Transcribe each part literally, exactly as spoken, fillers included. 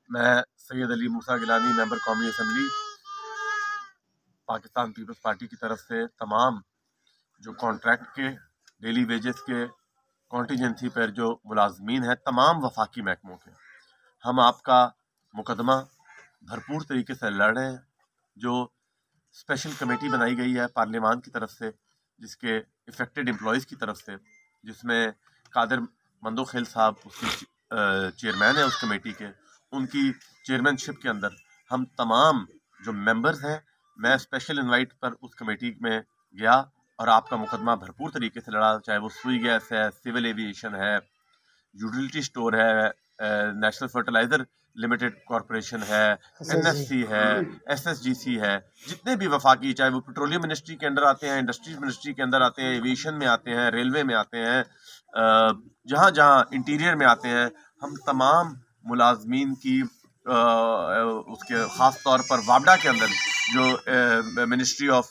میں سید علی موسیٰ گیلانی ممبر قومی assembly Pakistan Peoples party کی طرف سے تمام جو کانٹریکٹ کے ڈیلی ویجز کے کانٹیجنسی پر جو ملازمین ہیں تمام وفاقی محکموں کے، ہم آپ کا مقدمہ بھرپور طریقے سے لڑ رہے ہیں۔ جو اسپیشل کمیٹی بنائی گئی ہے پارلیمان کی طرف سے، جس کے افیکٹڈ امپلائیز کی طرف سے، جس میں قادر مندوخیل صاحب اس کی چیئرمین ہیں اس کمیٹی کے، ان کی چیئرمین شپ کے اندر ہم تمام جو ممبرز ہیں، میں اسپیشل انوائٹ پر اس کمیٹی میں گیا اور آپ کا مقدمہ بھرپور طریقے سے لڑا، چاہے وہ سوئی گیس ہے، سول ایویشن ہے، یوٹیلٹی سٹور ہے، نیشنل فرٹیلائزر لمیٹڈ کارپوریشن ہے، این ایس سی ہے، ایس ایس جی سی ہے، جتنے بھی وفاقی، چاہے وہ پیٹرولیم منسٹری کے اندر آتے ہیں، انڈسٹریز منسٹری کے اندر آتے ہیں، ایویشن میں آتے ہیں، ریلوے میں آتے ہیں، جہاں جہاں انٹیریئر میں آتے ہیں، ہم تمام ملازمین کی اس کے خاص طور پر وابڈا کے اندر جو منسٹری آف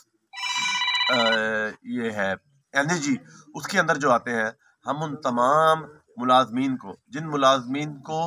یہ ہے انرجی، اس کے اندر جو آتے ہیں، ہم ان تمام ملازمین کو، جن ملازمین کو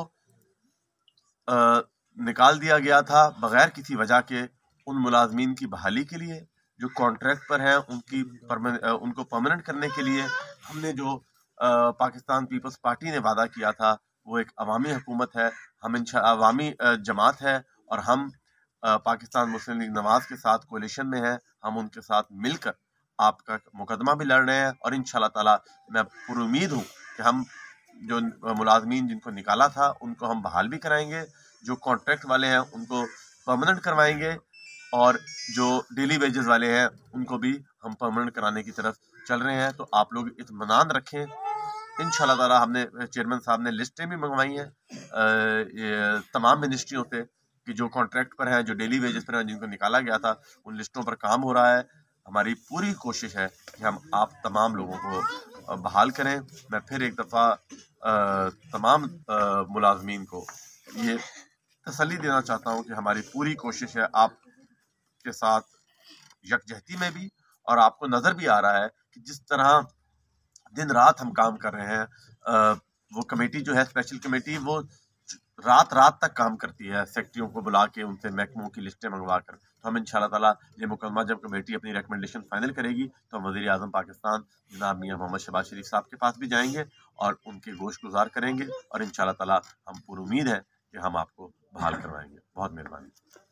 نکال دیا گیا تھا بغیر کسی وجہ کے، ان ملازمین کی بحالی کے لیے، جو کانٹریکٹ پر ہیں ان کی ان کو پرماننٹ کرنے کے لیے ہم نے جو پاکستان پیپلز پارٹی نے وعدہ کیا تھا، وہ ایک عوامی حکومت ہے، ہم عوامی جماعت ہے، اور ہم پاکستان مسلم لیگ نواز کے ساتھ کولیشن میں ہیں، ہم ان کے ساتھ مل کر آپ کا مقدمہ بھی لڑ رہے ہیں، اور انشاءاللہ تعالی میں پر امید ہوں کہ ہم جو ملازمین جن کو نکالا تھا ان کو ہم بحال بھی کرائیں گے، جو کانٹریکٹ والے ہیں ان کو پرماننٹ کروائیں گے، اور جو ڈیلی ویجز والے ہیں ان کو بھی ہم پرماننٹ کرانے کی طرف چل رہے ہیں۔ تو آپ لوگ اطمینان رکھیں، انشاءاللہ تعالی ہم نے چیئرمین صاحب نے لسٹیں بھی منگوائی ہیں تمام منسٹریوں سے کہ جو کانٹریکٹ پر ہیں، جو ڈیلی ویجز پر ہیں، جن کو نکالا گیا تھا، ان لسٹوں پر کام ہو رہا ہے۔ ہماری پوری کوشش ہے کہ ہم آپ تمام لوگوں کو بحال کریں۔ میں پھر ایک دفعہ تمام ملازمین کو یہ تسلی دینا چاہتا ہوں کہ ہماری پوری کوشش ہے آپ کے ساتھ یکجہتی میں بھی، اور آپ کو نظر بھی آ رہا ہے کہ جس طرح دن رات ہم کام کر رہے ہیں۔ وہ کمیٹی جو ہے اسپیشل کمیٹی، وہ رات رات تک کام کرتی ہے، سیکٹریوں کو بلا کے ان سے محکموں کی لسٹیں منگوا کر۔ تو ہم انشاءاللہ تعالیٰ یہ مکمل جب کمیٹی اپنی ریکمنڈیشن فائنل کرے گی تو ہم وزیر اعظم پاکستان جناب میاں محمد شہباز شریف صاحب کے پاس بھی جائیں گے اور ان کے گوش گزار کریں گے، اور انشاءاللہ تعالیٰ ہم پر امید ہے کہ ہم آپ کو بحال کروائیں گے۔ بہت مہربانی۔